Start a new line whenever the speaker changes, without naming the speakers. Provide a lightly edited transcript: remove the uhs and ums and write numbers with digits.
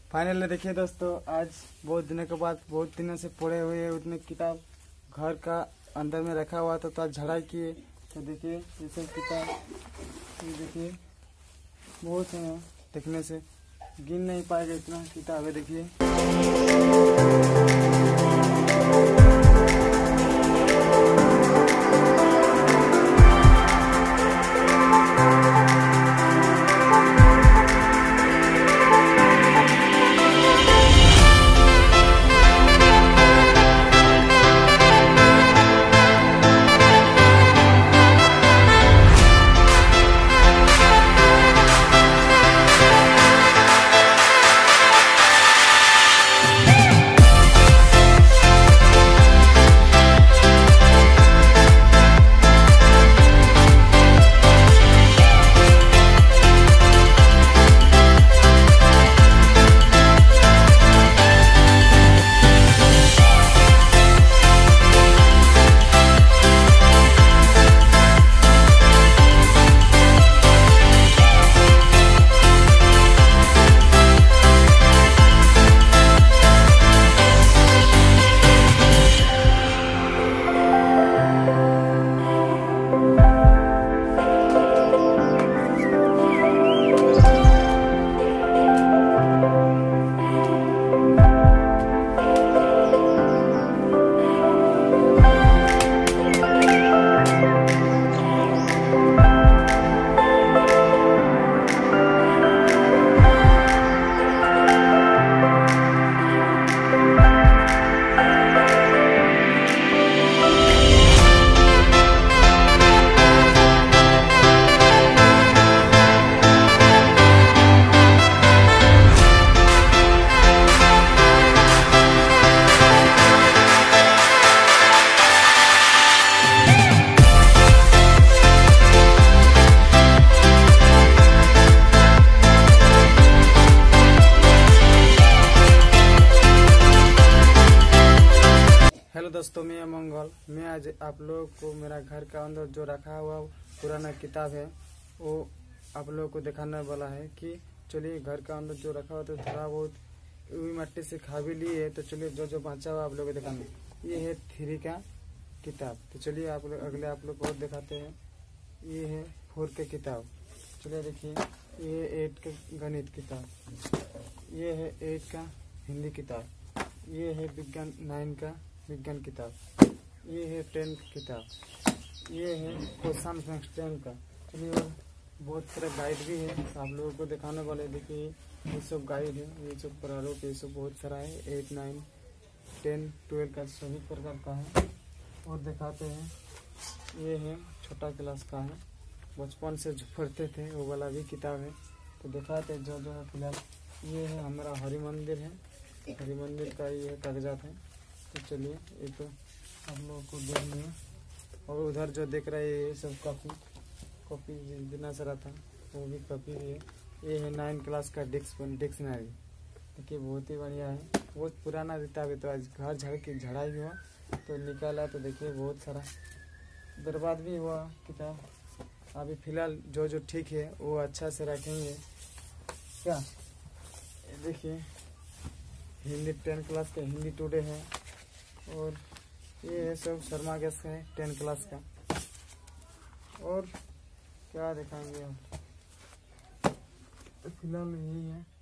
Finally देखिए दोस्तों, आज बहुत दिनों के बाद, बहुत दिनों से पढ़े हुए उतने किताब घर का अंदर में रखा हुआ था, तो आज झड़ाई किए तो देखिए ये सब किताब, ये देखिए बहुत है, देखने से गिन नहीं पाएगा इतना किताब है। देखिए हेलो दोस्तों, मैं मंगल। मैं आज आप लोगों को मेरा घर का अंदर जो रखा हुआ पुराना किताब है वो आप लोगों को दिखाने वाला है। कि चलिए घर का अंदर जो रखा हुआ तो थोड़ा बहुत मिट्टी से खा भी लिए है, तो चलिए जो जो बचा हुआ आप लोगों को दिखाने। ये है 3 का किताब, तो चलिए आप लोग अगले आप लोग को दिखाते हैं। ये है 4 के किताब, चलिए देखिए। ये 8 का गणित किताब, ये है 8 का हिंदी किताब, ये है विज्ञान 9 का विज्ञान किताब, ये है 10 किताब, ये है क्वेश्चन बैंक 10 का। चलिए और बहुत सारे गाइड भी है, तो आप लोगों को दिखाने वाले। देखिए ये सब गाइड है, ये सब प्रारूप, ये सब बहुत सारा है। 8, 9, 10, 12 का सभी प्रकार का है। और दिखाते हैं, ये है छोटा क्लास का है, बचपन से जो पढ़ते थे वो वाला भी किताब है। तो दिखाते हैं जो जो है फिलहाल। ये है हमारा हरि मंदिर है, हरि मंदिर का ये कागजात है। तो चलिए ये तो आप लोगों को देख लिया। और उधर जो देख रहा है ये सब कॉपी जितना सारा था वो भी कॉपी भी है। ये है 9 क्लास का डिक्शनरी, देखिए बहुत ही बढ़िया है। बहुत पुराना किताब है, तो आज घर झड़ाई हुआ तो निकाला, तो देखिए बहुत सारा बर्बाद भी हुआ किताब। अभी फिलहाल जो जो ठीक है वो अच्छा से रखेंगे क्या। देखिए हिंदी 10 क्लास का हिंदी टुडे है। और ये है सब शर्मा गैस का है 10 क्लास का। और क्या दिखाएंगे हम, तो फिलहाल यही है।